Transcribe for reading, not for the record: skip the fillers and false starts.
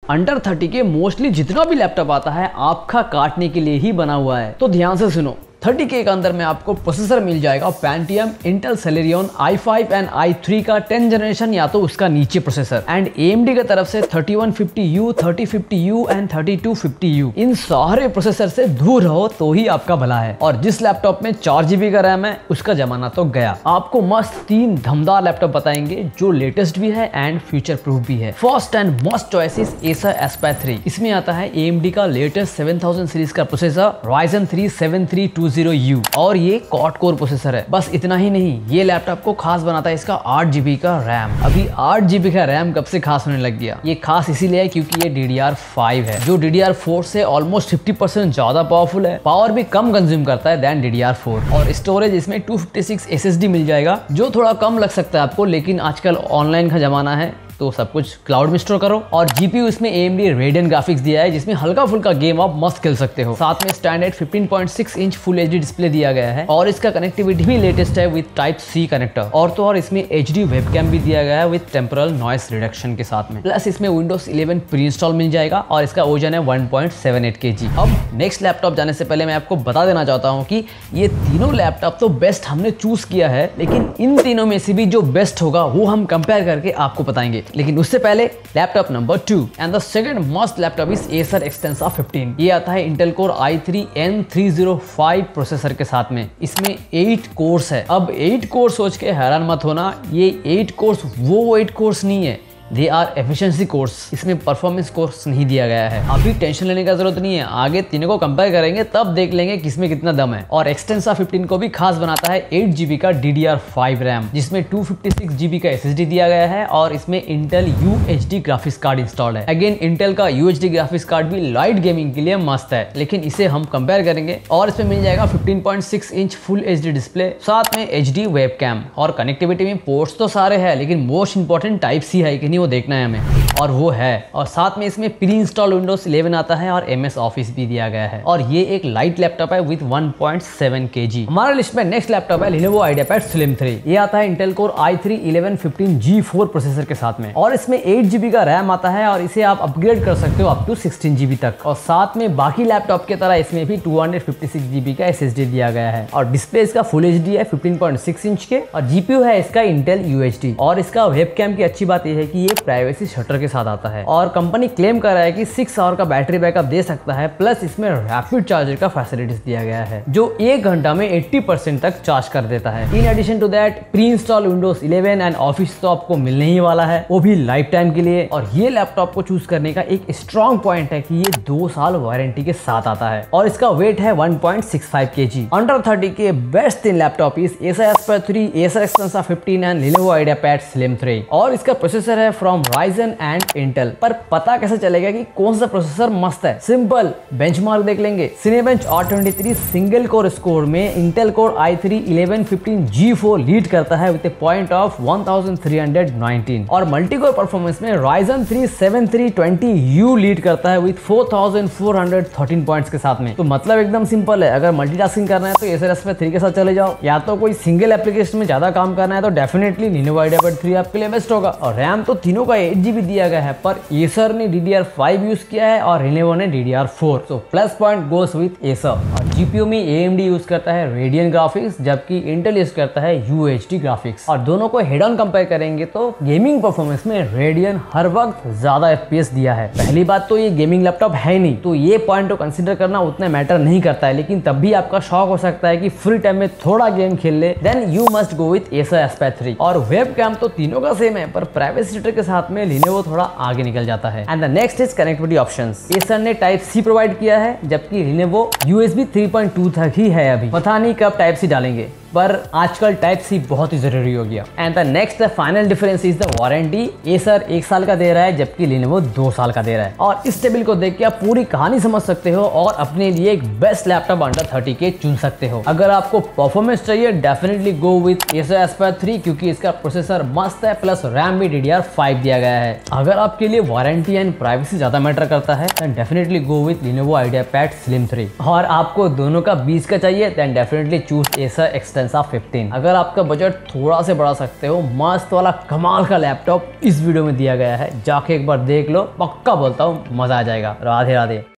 Under 30 के mostly जितना भी लैपटॉप आता है आपका काटने के लिए ही बना हुआ है। तो ध्यान से सुनो, 30K के अंदर में आपको प्रोसेसर मिल जाएगा Pentium, Intel Celeron i5 and i3 का 10 जनरेशन या तो उसका नीचे प्रोसेसर, एंड AMD की तरफ से 3150U, 3050U एंड 3250U। इन सारे प्रोसेसर से दूर रहो तो ही आपका भला है। और जिस लैपटॉप में 4GB का रैम है उसका जमाना तो गया। आपको मस्त 3 धमदार लैपटॉप बताएंगे जो लेटेस्ट भी है एंड फ्यूचर प्रूफ भी है। First and most choice is Acer Aspire 3। इसमें आता है AMD का लेटेस्ट 7000 सीरीज का प्रोसेसर Ryzen 3 7320U और ये क्वाड कोर प्रोसेसर है। बस इतना ही नहीं, ये लैपटॉप को खास बनाता है इसका 8GB का रैम। अभी 8GB का रैम कब से खास होने लग गया? ये खास इसीलिए है क्योंकि ये DDR5 है जो DDR4 से ऑलमोस्ट 50% ज्यादा पावरफुल है। पावर भी कम कंज्यूम करता है देन DDR4 और स्टोरेज इसमें 256 SSD मिल जाएगा जो थोड़ा कम लग सकता है आपको, लेकिन आजकल ऑनलाइन का जमाना है तो सब कुछ क्लाउड में स्टोर करो। और जीपीयू इसमें AMD Radeon ग्राफिक्स दिया है जिसमें हल्का फुल्का गेम आप मस्त खेल सकते हो। साथ में standard 15.6 inch full HD display दिया गया है और इसका कनेक्टिविटी भी लेटेस्ट है विद Type-C कनेक्टर। और तो और इसमें HD वेबकैम भी दिया गया है विद टेम्पोरल नॉइस रिडक्शन के साथ में। प्लस इसमें Windows 11 प्री इंस्टॉल मिल जाएगा और इसका ओजन है 1.78 kg। अब नेक्स्ट लैपटॉप जाने से पहले मैं आपको बता देना चाहता हूँ कि ये तीनों लैपटॉप तो बेस्ट हमने चूज किया है, लेकिन इन तीनों में से भी जो बेस्ट होगा वो हम कंपेयर करके आपको बताएंगे। लेकिन उससे पहले laptop number 2 and the second must laptop is Acer Extensa 15। ये आता है Intel Core i3 N305 processor के साथ में। इसमें 8 कोर्स है। अब 8 कोर्स सोच के हैरान मत होना, ये 8 कोर्स वो 8 कोर्स नहीं है, दे आर एफिशिएंसी कोर्स। इसमें परफॉर्मेंस कोर्स नहीं दिया गया है। अभी टेंशन लेने का जरूरत नहीं है, आगे तीनों को कंपेयर करेंगे तब देख लेंगे किसमें कितना दम है। और Extensa 15 को भी खास बनाता है 8GB का DDR5 रैम जिसमें 256GB का SSD दिया गया है और इसमें Intel UHD graphics card installed है। अगेन Intel का UHD ग्राफिक्स कार्ड भी लाइट गेमिंग के लिए मस्त है, लेकिन इसे हम कंपेयर करेंगे। और इसमें मिल जाएगा 15.6 इंच फुल HD डिस्प्ले, साथ में HD वेबकैम और कनेक्टिविटी में पोर्ट्स तो सारे हैं लेकिन मोस्ट इंपॉर्टेंट Type-C है कि वो देखना है हमें, और वो है। और साथ में इसमें प्री इंस्टॉल Windows 11 आता है और MS Office भी दिया गया है। और ये एक लाइट लैपटॉप है विद 1.7 kg। हमारे लिस्ट में नेक्स्ट लैपटॉप है Lenovo IdeaPad Slim 3। ये आता है Intel Core i3 1115G4 processor के साथ में और इसमें 8GB का रैम आता है और इसे आप अपग्रेड कर सकते हो अप टू 16GB तक। और साथ में बाकी लैपटॉप की तरह इसमें भी 256GB का SSD दिया गया है और डिस्प्ले इसका फुल HD है 15.6 इंच के और GPU है इसका Intel UHD। और इसका वेबकैम की अच्छी बात यह है कि ये प्राइवेसी शटर के साथ आता है और कंपनी क्लेम कर रहा है कि 6 आवर का बैटरी बैकअप दे सकता है। प्लस इसमें रैपिड चार्जर का फैसिलिटीज दिया गया है जो 1 घंटा में 80% तक चार्ज कर देता है। In addition to that pre install Windows 11 and office तो आपको मिलने ही वाला है, वो भी लाइफ टाइम के लिए। और ये लैपटॉप को चूज करने का एक स्ट्रॉन्ग पॉइंट है कि ये 2 साल वारंटी के साथ आता है और इसका वेट है 1.65 kg। अंडर 30 के best 3 laptop is Acer Aspire 3, Acer Extensa 15 and Lenovo IdeaPad Slim 3। और इसका प्रोसेसर है फ्रॉम Ryzen एंड Intel। पर पता कैसे चलेगा कि कौन सा प्रोसेसर मस्त है? सिंपल, बेंचमार्क देख लेंगे। Cinebench R23 single core score में Intel Core i3 1115G4 lead करता है विद ए पॉइंट ऑफ 1319 और मल्टीकोर परफॉर्मेंस में Ryzen 3 7320U लीड करता है विद 4413 पॉइंट्स के साथ में। तो मतलब एकदम सिंपल है, अगर मल्टीटास्किंग करना है तो Acer Aspire 3 के साथ चले जाओ, या तो कोई सिंगल एप्लीकेशन में ज्यादा काम करना है तो डेफिनेटली Lenovo IdeaPad 3 आपके लिए बेस्ट होगा। और रैम तो तीनों का 8GB दिया गया है, पर Acer ने DDR5 यूज किया है और Lenovo ने DDR4। तो plus point goes with Acer। और GPU में AMD यूज करता है Radeon ग्राफिक्स जबकि Intel यूज करता है UHD ग्राफिक्स। और दोनों को हेड ऑन कंपेयर करेंगे तो गेमिंग परफॉर्मेंस में Radeon हर वक्त ज्यादा FPS दिया है। पहली बात तो ये गेमिंग लैपटॉप है नहीं, तो ये पॉइंट को कंसीडर करना उतना मैटर नहीं करता है, लेकिन तब भी आपका शौक हो सकता है कि फ्री टाइम में थोड़ा गेम खेल ले, then you must go with Acer Aspire 3। और वेबकैम तो तीनों का सेम है, पर प्राइवेसी शटर के साथ में Lenovo थोड़ा आगे निकल जाता है। And the next is connectivity options. Acer ने Type-C प्रोवाइड किया है जबकि Lenovo USB 3.2 तक ही है। अभी पता नहीं कब Type-C डालेंगे, पर आजकल Type-C बहुत ही जरूरी हो गया। And the next final difference is the warranty. Acer 1 साल का दे रहा है जबकि Lenovo 2 साल का दे रहा है। और इस टेबल को देख के आप पूरी कहानी समझ सकते हो और अपने लिए एक बेस्ट लैपटॉप अंडर 30 के चुन सकते हो। अगर आपको परफॉर्मेंस चाहिए definitely go with Acer Aspire 3 क्योंकि इसका प्रोसेसर मस्त है, प्लस रैम भी DDR5 दिया गया है। अगर आपके लिए वारंटी एंड प्राइवेसी ज्यादा मैटर करता है then definitely go with Lenovo IdeaPad Slim 3। और आपको दोनों का बीच का चाहिए then definitely choose Acer Extensa Zensa 15। अगर आपका बजट थोड़ा से बढ़ा सकते हो, मस्त वाला कमाल का लैपटॉप इस वीडियो में दिया गया है, जाके एक बार देख लो, पक्का बोलता हूँ मजा आ जाएगा। राधे राधे।